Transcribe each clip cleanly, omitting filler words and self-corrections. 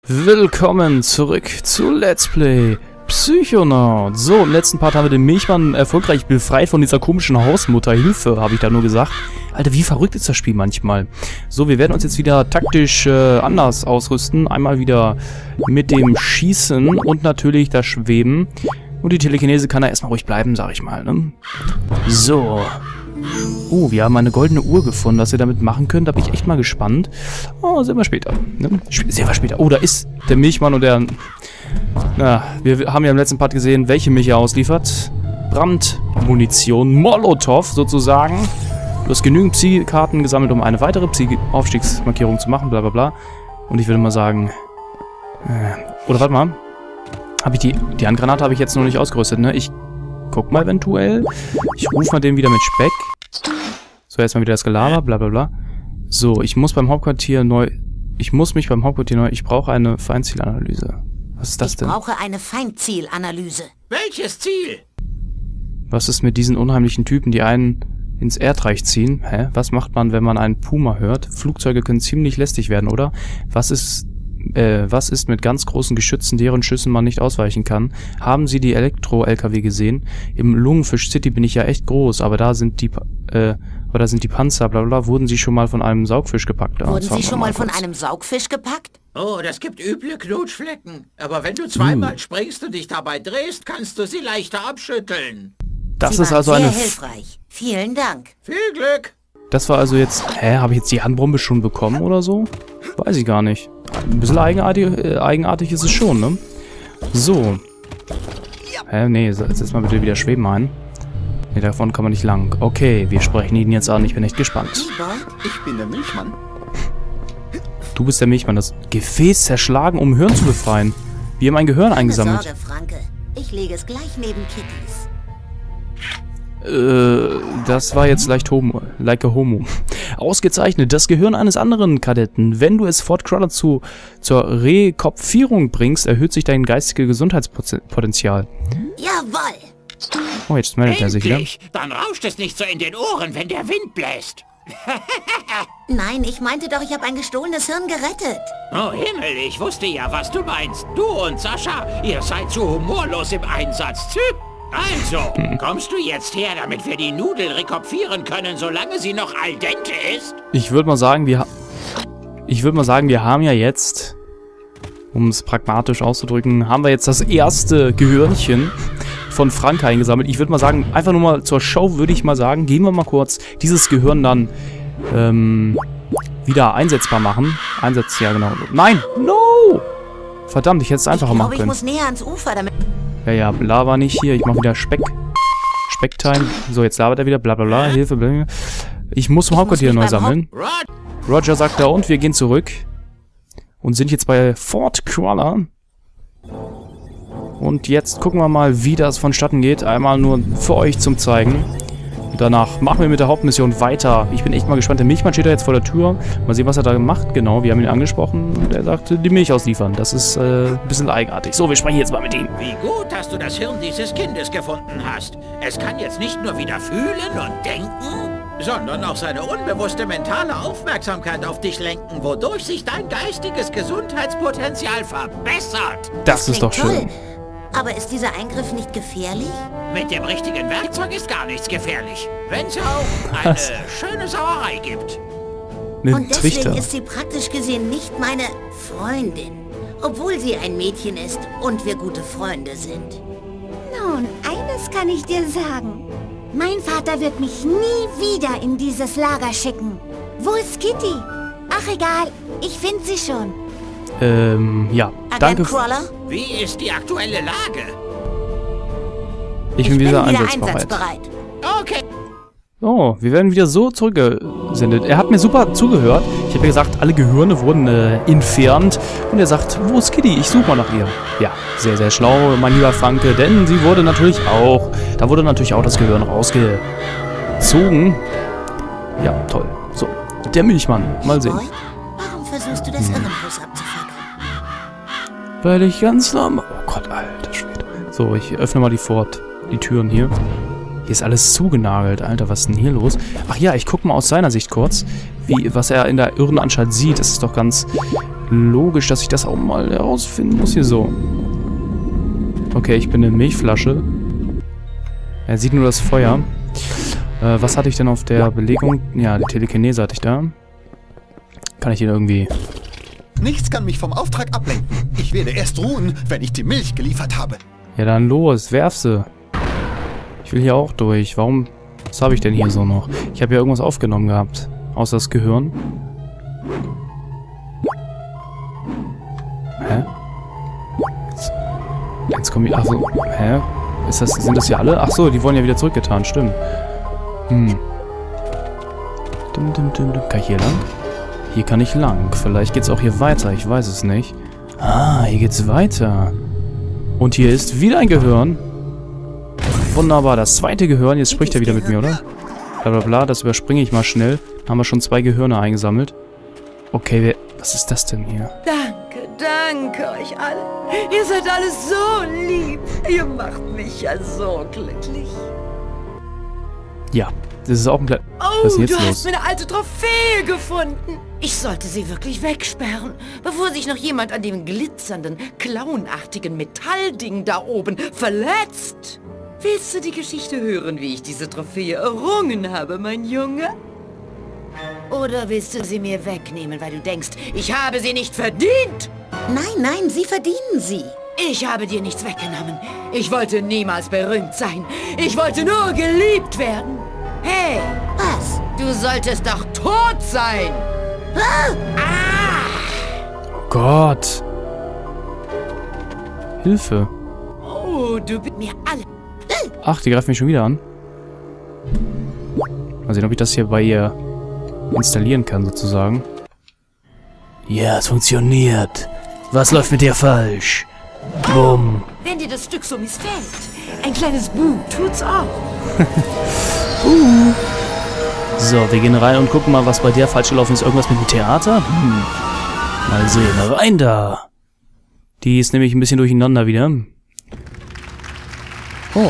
Willkommen zurück zu Let's Play Psychonaut. So, im letzten Part haben wir den Milchmann erfolgreich befreit von dieser komischen Hausmutter. Hilfe, habe ich da nur gesagt. Alter, wie verrückt ist das Spiel manchmal. So, wir werden uns jetzt wieder taktisch anders ausrüsten. Einmal wieder mit dem Schießen und natürlich das Schweben. Und die Telekinese kann da erstmal ruhig bleiben, sag ich mal, ne? So. Oh, wir haben eine goldene Uhr gefunden, was wir damit machen können. Da bin ich echt mal gespannt. Oh, sehen wir später. Ne? Sehen wir später. Oh, da ist der Milchmann und der... Na, wir haben ja im letzten Part gesehen, welche Milch er ausliefert. Brandmunition, Molotow sozusagen. Du hast genügend Psi-Karten gesammelt, um eine weitere Psi-Aufstiegsmarkierung zu machen, bla bla bla. Und ich würde mal sagen... oder warte mal. Habe ich die Handgranate habe ich jetzt noch nicht ausgerüstet, ne? Ich guck mal eventuell. Ich rufe mal den wieder mit Speck. So, erstmal wieder das Gelaber, bla bla bla. So, ich muss mich beim Hauptquartier neu... Ich brauche eine Feindzielanalyse. Was ist das denn? Ich brauche eine Feindzielanalyse. Welches Ziel? Was ist mit diesen unheimlichen Typen, die einen ins Erdreich ziehen? Hä? Was macht man, wenn man einen Puma hört? Flugzeuge können ziemlich lästig werden, oder? Was ist mit ganz großen Geschützen, deren Schüssen man nicht ausweichen kann? Haben Sie die Elektro-LKW gesehen? Im Lungenfisch City bin ich ja echt groß, aber da sind die Panzer, bla bla. Wurden Sie schon mal von einem Saugfisch gepackt? Wurden Sie schon mal von einem Saugfisch gepackt? Oh, das gibt üble Knutschflecken. Aber wenn du zweimal springst und dich dabei drehst, kannst du sie leichter abschütteln. Das Sie ist waren also sehr eine... hilfreich. Vielen Dank. Viel Glück. Das war also jetzt... Hä? Habe ich jetzt die Handbombe schon bekommen oder so? Weiß ich gar nicht. Ein bisschen eigenartig ist es schon, ne? So. Hä? Nee, setz mal bitte wieder Schweben ein. Nee, davon kann man nicht lang. Okay, wir sprechen ihn jetzt an. Ich bin echt gespannt. Ich bin der Milchmann. Du bist der Milchmann. Das Gefäß zerschlagen, um Hirn zu befreien. Wir haben ein Gehirn eingesammelt. Keine Sorge, Franke. Ich lege es gleich neben Kittys. Das war jetzt leicht like a homo. Ausgezeichnet. Das Gehirn eines anderen Kadetten. Wenn du es Fort Crawler zur Rekopfierung bringst, erhöht sich dein geistiges Gesundheitspotenzial. Jawohl! Oh, jetzt meldet er sich wieder. Dann rauscht es nicht so in den Ohren, wenn der Wind bläst. Nein, ich meinte doch, ich habe ein gestohlenes Hirn gerettet. Oh Himmel, ich wusste ja, was du meinst. Du und Sascha, ihr seid so humorlos im Einsatz. Also, kommst du jetzt her, damit wir die Nudel rekopfieren können, solange sie noch al dente ist? Ich würde mal sagen, wir haben ja jetzt, um es pragmatisch auszudrücken, haben wir jetzt das erste Gehirnchen von Frank eingesammelt. Ich würde mal sagen, einfach nur mal zur Show würde ich mal sagen, gehen wir mal kurz dieses Gehirn dann wieder einsetzbar machen. Ja genau. Nein! No! Verdammt, ich hätte es einfacher machen können. Ich muss näher ans Ufer, damit... Ja, laber nicht hier. Ich mache wieder Specktime. So, jetzt labert er wieder. Blablabla. Hilfe, blablabla. Ich muss zum Hauptquartier neu sammeln. Roger sagt da und wir gehen zurück. Und sind jetzt bei Fort Crawler. Und jetzt gucken wir mal, wie das vonstatten geht. Einmal nur für euch zum Zeigen. Und danach machen wir mit der Hauptmission weiter. Ich bin echt mal gespannt. Der Milchmann steht da jetzt vor der Tür. Mal sehen, was er da macht. Genau, wir haben ihn angesprochen. Und er sagte, die Milch ausliefern. Das ist ein bisschen eigenartig. So, wir sprechen jetzt mal mit ihm. Wie gut, dass du das Hirn dieses Kindes gefunden hast. Es kann jetzt nicht nur wieder fühlen und denken, sondern auch seine unbewusste mentale Aufmerksamkeit auf dich lenken, wodurch sich dein geistiges Gesundheitspotenzial verbessert. Das ist doch schön. Aber ist dieser Eingriff nicht gefährlich? Mit dem richtigen Werkzeug ist gar nichts gefährlich. Wenn es auch eine schöne Sauerei gibt. Und deswegen ist sie praktisch gesehen nicht meine Freundin. Obwohl sie ein Mädchen ist und wir gute Freunde sind. Nun, eines kann ich dir sagen. Mein Vater wird mich nie wieder in dieses Lager schicken. Wo ist Kitty? Ach egal, ich finde sie schon. Ja. Danke. Wie ist die aktuelle Lage? Ich bin wieder einsatzbereit. Okay. Oh, wir werden wieder so zurückgesendet. Er hat mir super zugehört. Ich habe ja gesagt, alle Gehirne wurden entfernt. Und er sagt, wo ist Kitty? Ich suche mal nach ihr. Ja, sehr, sehr schlau, mein lieber Franke. Denn sie wurde natürlich auch... Da wurde natürlich auch das Gehirn rausgezogen. Ja, toll. So, der Milchmann. Mal sehen. Warum versuchst du das Irrenhaus abzufangen? Weil ich ganz normal... Oh Gott, alter Schwede. So, ich öffne mal die Türen hier. Hier ist alles zugenagelt. Alter, was ist denn hier los? Ach ja, ich gucke mal aus seiner Sicht kurz, was er in der Irrenanstalt sieht. Das ist doch ganz logisch, dass ich das auch mal herausfinden muss hier so. Okay, ich bin eine Milchflasche. Er sieht nur das Feuer. Was hatte ich denn auf der Belegung? Ja, die Telekinese hatte ich da. Kann ich ihn irgendwie... Nichts kann mich vom Auftrag ablenken. Ich werde erst ruhen, wenn ich die Milch geliefert habe. Ja, dann los, werf sie. Ich will hier auch durch. Warum... Was habe ich denn hier so noch? Ich habe ja irgendwas aufgenommen gehabt. Außer das Gehirn. Hä? Jetzt komme ich... Achso, hä? Sind das hier alle? Achso, die wurden ja wieder zurückgetan, stimmt. Kann ich hier lang? Hier kann ich lang. Vielleicht geht's auch hier weiter, ich weiß es nicht. Ah, hier geht's weiter. Und hier ist wieder ein Gehirn. Wunderbar, das zweite Gehirn. Jetzt spricht er wieder mit mir, oder? Blablabla, das überspringe ich mal schnell. Haben wir schon 2 Gehirne eingesammelt. Okay, was ist das denn hier? Danke euch alle. Ihr seid alle so lieb. Ihr macht mich ja so glücklich. Ja, das ist auch ein kleiner... Was ist Oh, jetzt du los? hast mir eine alte Trophäe gefunden. Ich sollte sie wirklich wegsperren, bevor sich noch jemand an dem glitzernden, clownartigen Metallding da oben verletzt. Willst du die Geschichte hören, wie ich diese Trophäe errungen habe, mein Junge? Oder willst du sie mir wegnehmen, weil du denkst, ich habe sie nicht verdient? Nein, nein, Sie verdienen sie. Ich habe dir nichts weggenommen. Ich wollte niemals berühmt sein. Ich wollte nur geliebt werden. Hey, Was? du solltest doch tot sein. Oh Gott. Hilfe. Oh, du bist mir alle... Ach, die greift mich schon wieder an. Mal sehen, ob ich das hier bei ihr installieren kann, sozusagen. Ja, es funktioniert. Was läuft mit dir falsch? Bumm. Wenn dir das Stück so missfällt, ein kleines Buh tut's auch. So, wir gehen rein und gucken mal, was bei der falsch gelaufen ist. Irgendwas mit dem Theater? Mal sehen. Rein da. Die ist nämlich ein bisschen durcheinander wieder. Oh.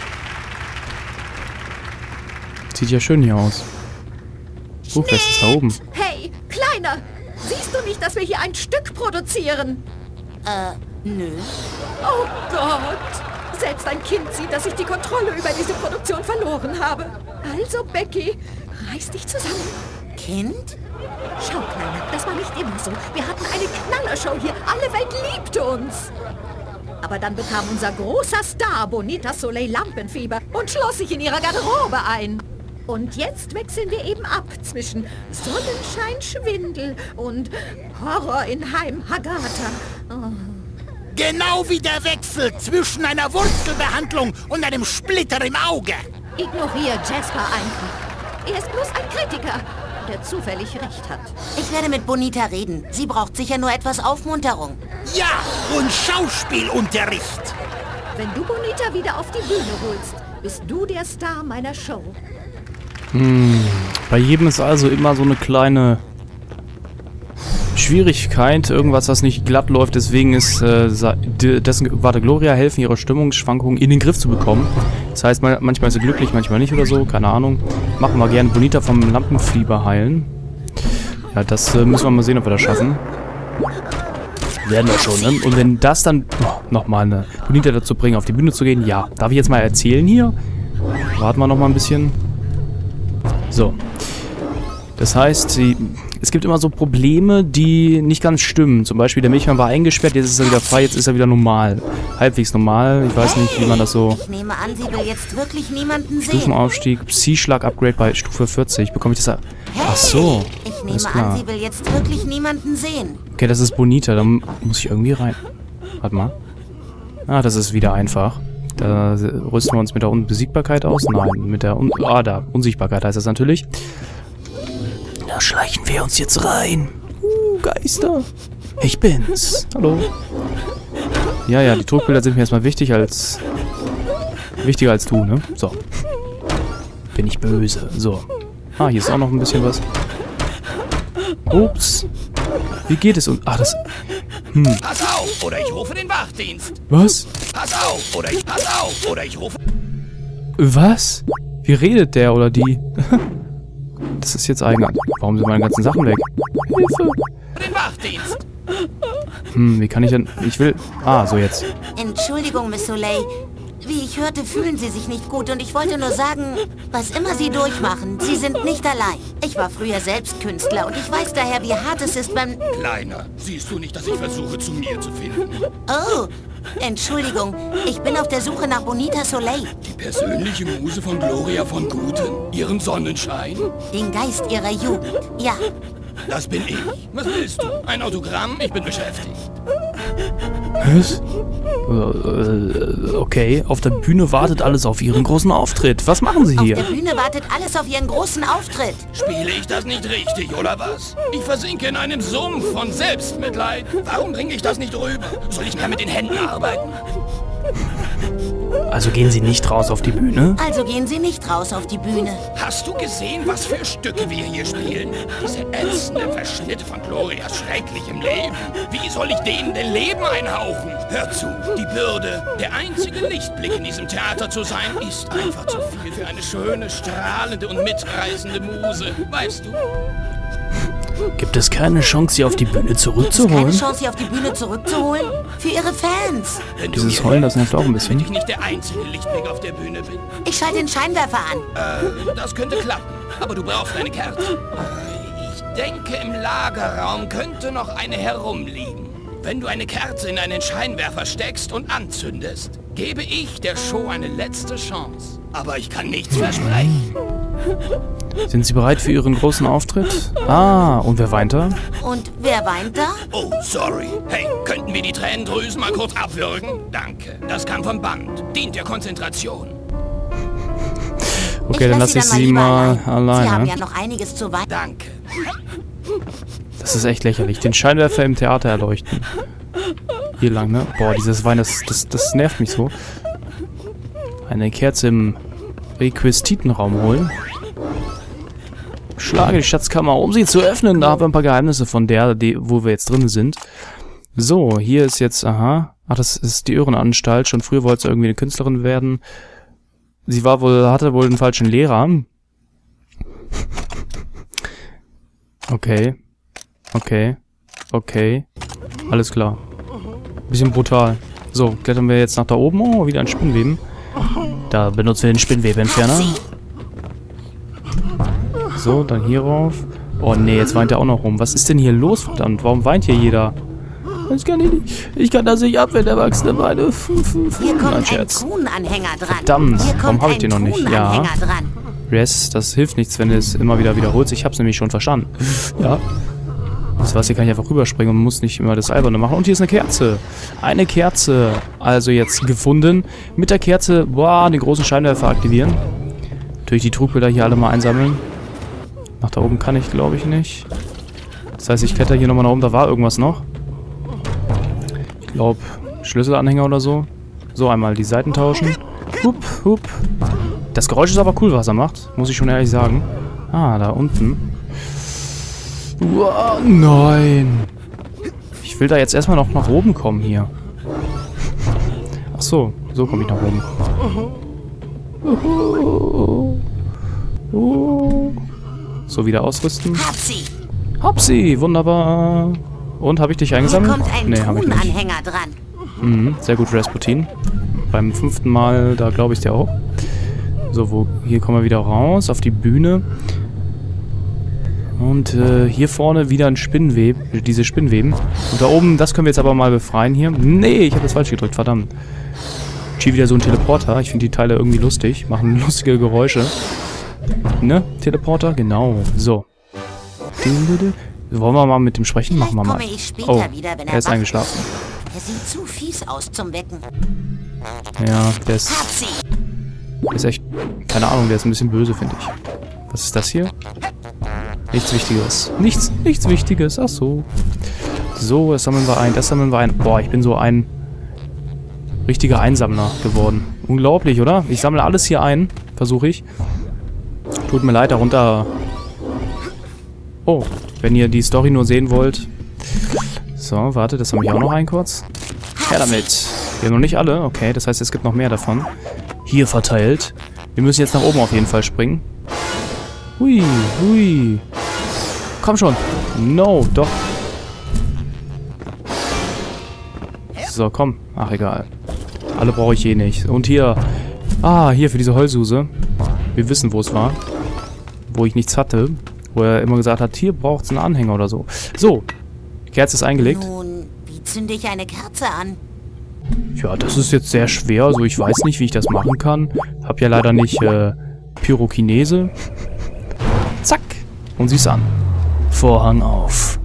Sieht ja schön hier aus. Wer ist das da oben? Hey, Kleiner! Siehst du nicht, dass wir hier ein Stück produzieren? Nö. Oh Gott! Selbst ein Kind sieht, dass ich die Kontrolle über diese Produktion verloren habe. Also, Becky, reiß dich zusammen. Kind? Schau, Kleiner, das war nicht immer so. Wir hatten eine Knallershow hier. Alle Welt liebte uns. Aber dann bekam unser großer Star Bonita Soleil Lampenfieber und schloss sich in ihrer Garderobe ein. Und jetzt wechseln wir eben ab zwischen Sonnenschein Schwindel und Horror in Heim Hagata. Oh. Genau wie der Wechsel zwischen einer Wurzelbehandlung und einem Splitter im Auge. Ignoriere Jasper einfach. Er ist bloß ein Kritiker, der zufällig recht hat. Ich werde mit Bonita reden. Sie braucht sicher nur etwas Aufmunterung. Ja, und Schauspielunterricht. Wenn du Bonita wieder auf die Bühne holst, bist du der Star meiner Show. Bei jedem ist also immer so eine kleine Schwierigkeit, irgendwas, was nicht glatt läuft. Deswegen ist Gloria helfen, ihre Stimmungsschwankungen in den Griff zu bekommen. Das heißt, manchmal ist sie glücklich, manchmal nicht oder so, keine Ahnung. Machen wir gerne Bonita vom Lampenfieber heilen. Ja, das müssen wir mal sehen, ob wir das schaffen. Werden wir schon, ne? Und wenn das dann nochmal eine Bonita dazu bringen, auf die Bühne zu gehen, ja. Darf ich jetzt mal erzählen hier? Warten wir nochmal ein bisschen. So. Das heißt, es gibt immer so Probleme, die nicht ganz stimmen. Zum Beispiel, der Milchmann war eingesperrt, jetzt ist er wieder frei, jetzt ist er wieder normal. Halbwegs normal. Ich weiß nicht, wie man das so... Ich nehme an, sie will jetzt wirklich niemanden sehen. Stufenaufstieg, Psi-Schlag-Upgrade bei Stufe 40. Bekomme ich das... Ach so. Ich nehme an, sie will jetzt wirklich niemanden sehen. Okay, das ist Bonita, da muss ich irgendwie rein. Warte mal. Ah, das ist wieder einfach. Da rüsten wir uns mit der Unbesiegbarkeit aus. Nein, mit der da. Unsichtbarkeit heißt das natürlich. Da schleichen wir uns jetzt rein. Geister. Ich bin's. Hallo. Ja, die Druckbilder sind mir erstmal wichtiger als du, ne? So. Bin ich böse. So. Ah, hier ist auch noch ein bisschen was. Ups. Wie geht es? Ach, das... Pass auf, oder ich rufe den Wachdienst. Was? Pass auf, oder ich rufe... Was? Wie redet der oder die? Das ist jetzt eigenartig. Warum sind meine ganzen Sachen weg? Hilfe! den Wachdienst. Wie kann ich denn... Ich will... Ah, so jetzt. Entschuldigung, Miss Soleil. Wie ich hörte, fühlen Sie sich nicht gut und ich wollte nur sagen, was immer Sie durchmachen, Sie sind nicht allein. Ich war früher selbst Künstler und ich weiß daher, wie hart es ist beim... Kleiner, siehst du nicht, dass ich versuche, zu mir zu finden? Oh, Entschuldigung, ich bin auf der Suche nach Bonita Soleil. Die persönliche Muse von Gloria von Guten? Ihren Sonnenschein? Den Geist ihrer Jugend, ja. Das bin ich. Was willst du? Ein Autogramm? Ich bin beschäftigt. Was? Okay, auf der Bühne wartet alles auf Ihren großen Auftritt. Was machen Sie hier? Auf der Bühne wartet alles auf Ihren großen Auftritt. Spiele ich das nicht richtig, oder was? Ich versinke in einem Sumpf von Selbstmitleid. Warum bringe ich das nicht rüber? Soll ich mehr mit den Händen arbeiten? Also gehen Sie nicht raus auf die Bühne? Also gehen Sie nicht raus auf die Bühne. Hast du gesehen, was für Stücke wir hier spielen? Diese ätzenden Verschnitte von Glorias schrecklichem Leben. Wie soll ich denen denn Leben einhauchen? Hör zu, die Bürde, der einzige Lichtblick in diesem Theater zu sein, ist einfach zu viel für eine schöne, strahlende und mitreißende Muse. Weißt du? Gibt es keine Chance, sie auf die Bühne zurückzuholen? Keine Chance, sie auf die Bühne zurückzuholen? Für Ihre Fans. Dieses Heulen, das nervt auch ein bisschen. Wenn ich nicht der einzige Lichtblick auf der Bühne bin. Ich schalte den Scheinwerfer an. Das könnte klappen, aber du brauchst eine Kerze. Ich denke, im Lagerraum könnte noch eine herumliegen. Wenn du eine Kerze in einen Scheinwerfer steckst und anzündest, gebe ich der Show eine letzte Chance. Aber ich kann nichts versprechen. Sind Sie bereit für Ihren großen Auftritt? Ah, und wer weint da? Und wer weint da? Oh, sorry. Hey, könnten wir die Tränendrüsen mal kurz abwürgen? Danke. Das kam vom Band. Dient der Konzentration. Okay, dann lasse ich Sie mal alleine. Sie haben ja noch einiges zu weinen. Danke. Das ist echt lächerlich. Den Scheinwerfer im Theater erleuchten. Hier lang, ne? Boah, dieses Wein, das nervt mich so. Eine Kerze im Requisitenraum holen. Schlage die Schatzkammer, um sie zu öffnen. Da haben wir ein paar Geheimnisse von der, wo wir jetzt drin sind. So, hier ist jetzt, aha. Ach, das ist die Irrenanstalt. Schon früher wollte sie irgendwie eine Künstlerin werden. Sie hatte wohl einen falschen Lehrer. Okay. Okay. Okay. Alles klar. Bisschen brutal. So, klettern wir jetzt nach da oben. Oh, wieder ein Spinnweben. Da benutzen wir den Spinnwebenentferner. So, dann hier rauf. Oh nee, jetzt weint er auch noch rum. Was ist denn hier los, verdammt? Warum weint hier jeder? Das kann ich nicht. Ich kann das nicht ab, wenn Erwachsene weine. Hier kommt ein Thronanhänger dran. Verdammt, warum habe ich den noch nicht? Ja. Res, das hilft nichts, wenn du es immer wieder wiederholst. Ich hab's nämlich schon verstanden. Ja. Das was, hier kann ich einfach rüberspringen und muss nicht immer das Alberne machen. Und hier ist eine Kerze. Eine Kerze. Also jetzt gefunden. Mit der Kerze, boah, den großen Scheinwerfer aktivieren. Natürlich die Trugbilder hier alle mal einsammeln. Nach da oben kann ich, glaube ich, nicht. Das heißt, ich kletter hier nochmal nach oben. Da war irgendwas noch. Ich glaube, Schlüsselanhänger oder so. So, einmal die Seiten tauschen. Hup, hup. Das Geräusch ist aber cool, was er macht. Muss ich schon ehrlich sagen. Ah, da unten. Uah, nein. Ich will da jetzt erstmal noch nach oben kommen hier. Ach so, so komme ich nach oben. So, wieder ausrüsten. Hab sie. Hab sie, wunderbar. Und, habe ich dich eingesammelt? Hier kommt ein Thronanhänger dran. Mhm, sehr gut, Rasputin. Beim 5. Mal, da glaube ich dir auch. So, hier kommen wir wieder raus, auf die Bühne. Und hier vorne wieder ein Spinnweb, diese Spinnweben. Und da oben, das können wir jetzt aber mal befreien hier. Nee, ich habe das falsch gedrückt, verdammt. Hier wieder so ein Teleporter. Ich finde die Teile irgendwie lustig, machen lustige Geräusche. Ne, Teleporter, genau. So. Wollen wir mal mit dem sprechen? Machen wir mal. Oh, er ist eingeschlafen. Er sieht zu fies aus zum Wecken. Ja, der ist echt, keine Ahnung, der ist ein bisschen böse, finde ich. Was ist das hier? Nichts Wichtiges. Nichts Wichtiges. Ach so. So, das sammeln wir ein, das sammeln wir ein. Boah, ich bin so ein richtiger Einsammler geworden. Unglaublich, oder? Ich sammle alles hier ein, versuche ich. Tut mir leid, darunter... Oh, wenn ihr die Story nur sehen wollt. So, warte, das habe ich auch noch ein kurz. Her damit. Wir haben noch nicht alle. Okay, das heißt, es gibt noch mehr davon. Hier verteilt. Wir müssen jetzt nach oben auf jeden Fall springen. Hui, hui. Komm schon. No, doch. So, komm. Ach, egal. Alle brauche ich eh nicht. Und hier. Ah, hier für diese Heulsuse. Wir wissen, wo es war. Wo ich nichts hatte. Wo er immer gesagt hat, hier braucht es einen Anhänger oder so. So. Die Kerze ist eingelegt. Nun, wie zünde ich eine Kerze an? Ja, das ist jetzt sehr schwer. Also ich weiß nicht, wie ich das machen kann. Hab ja leider nicht Pyrokinese. Zack. Und sie ist an. Vorhang auf.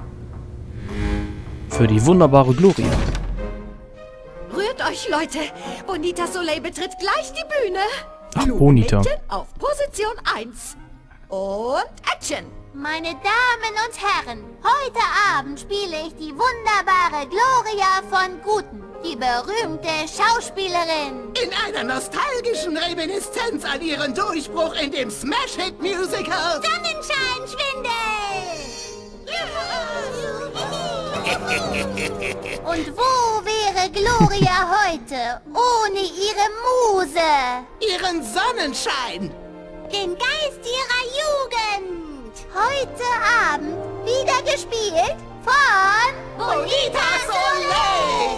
Für die wunderbare Gloria. Rührt euch, Leute. Bonita Soleil betritt gleich die Bühne. Ach, Bonita. Mädchen auf Position 1. Und Action. Meine Damen und Herren, heute Abend spiele ich die wunderbare Gloria von Guten, die berühmte Schauspielerin. In einer nostalgischen Reminiszenz an ihren Durchbruch in dem Smash-Hit-Musical Sonnenscheinschwindel! Und wo wäre Gloria heute ohne ihre Muse? ihren Sonnenschein. Den Geist ihrer Jugend! Heute Abend wieder gespielt von Bonita Soleil!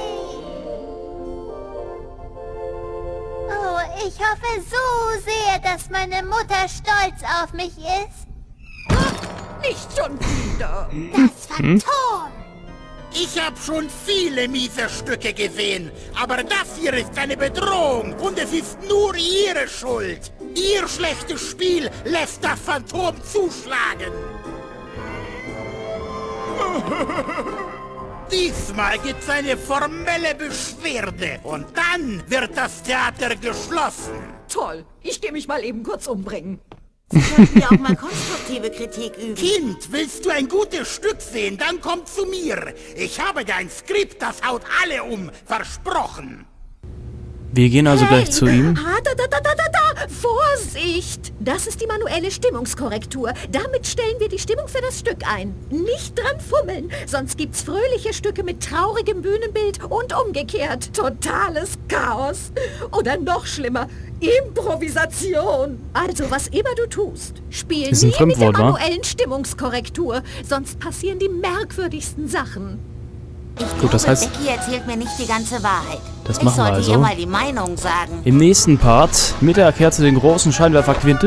Oh, ich hoffe so sehr, dass meine Mutter stolz auf mich ist. Nicht schon wieder. Das Phantom! Ich habe schon viele miese Stücke gesehen, aber das hier ist eine Bedrohung und es ist nur Ihre Schuld. Ihr schlechtes Spiel lässt das Phantom zuschlagen. Diesmal gibt's eine formelle Beschwerde und dann wird das Theater geschlossen. Toll. Ich gehe mich mal eben kurz umbringen. Sie könnten ja auch mal konstruktive Kritik üben. Kind, willst du ein gutes Stück sehen, dann komm zu mir. Ich habe dein Skript, das haut alle um, versprochen. Wir gehen also gleich zu ihm. Ah, da. Vorsicht! Das ist die manuelle Stimmungskorrektur. Damit stellen wir die Stimmung für das Stück ein. Nicht dran fummeln, sonst gibt's fröhliche Stücke mit traurigem Bühnenbild und umgekehrt. Totales Chaos. Oder noch schlimmer, Improvisation. Also, was immer du tust, spiel Ist ein nie mit der Fremdwort, wa? manuellen Stimmungskorrektur, sonst passieren die merkwürdigsten Sachen. Ich Gut, das glaube, heißt- Becky erzählt mir nicht die ganze Wahrheit. Das Ich machen wir sollte also. ihr mal die Meinung sagen. Im nächsten Part mit der Kerze den großen Scheinwerfer quint.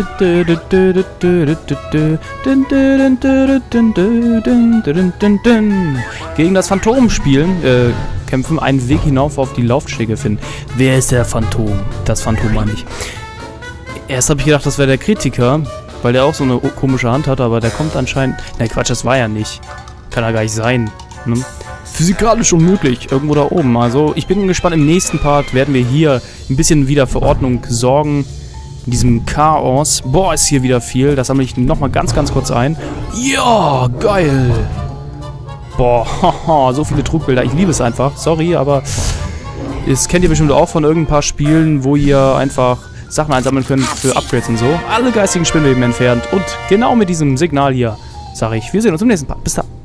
Gegen das Phantom spielen, kämpfen, einen Weg hinauf auf die Laufstege finden. Wer ist der Phantom? Das Phantom meine ich. Erst habe ich gedacht, das wäre der Kritiker, weil der auch so eine komische Hand hat, aber der kommt anscheinend... Ne, Quatsch, das war ja nicht. Kann ja gar nicht sein. Ne? Physikalisch unmöglich, irgendwo da oben. Also, ich bin gespannt, im nächsten Part werden wir hier ein bisschen wieder für Ordnung sorgen. In diesem Chaos. Boah, ist hier wieder viel. Das sammle ich nochmal ganz, ganz kurz ein. Ja, geil. Boah, haha, so viele Trugbilder. Ich liebe es einfach. Sorry, aber das kennt ihr bestimmt auch von irgendein paar Spielen, wo ihr einfach Sachen einsammeln könnt für Upgrades und so. Alle geistigen Spinnweben entfernt. Und genau mit diesem Signal hier sage ich, wir sehen uns im nächsten Part. Bis dann.